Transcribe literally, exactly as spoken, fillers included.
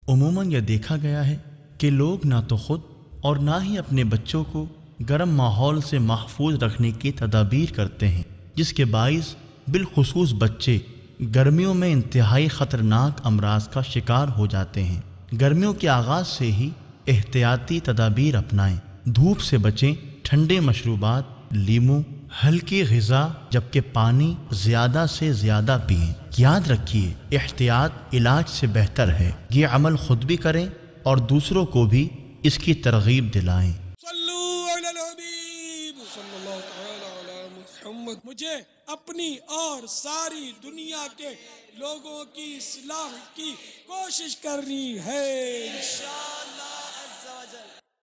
उमूमन यह देखा गया है कि लोग ना तो खुद और ना ही अपने बच्चों को गर्म माहौल से महफूज रखने की तदाबीर करते हैं, जिसके बाइस बिलखुसूस बच्चे गर्मियों में इंतहाई ख़तरनाक अमराज का शिकार हो जाते हैं। गर्मियों के आगाज़ से ही एहतियाती तदाबीर अपनाएं, धूप से बचें, ठंडे मशरूबात, लीमू, हल्की ग़िज़ा, जबकि पानी ज़्यादा से ज़्यादा पिएं। याद रखिए, एहतियात इलाज से बेहतर है। ये अमल खुद भी करें और दूसरों को भी इसकी तरगीब दिलाएं। मुझे अपनी और सारी दुनिया के लोगों की इस्लाह की कोशिश करनी है।